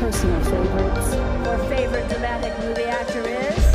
personal favorites. Your favorite dramatic movie actor is?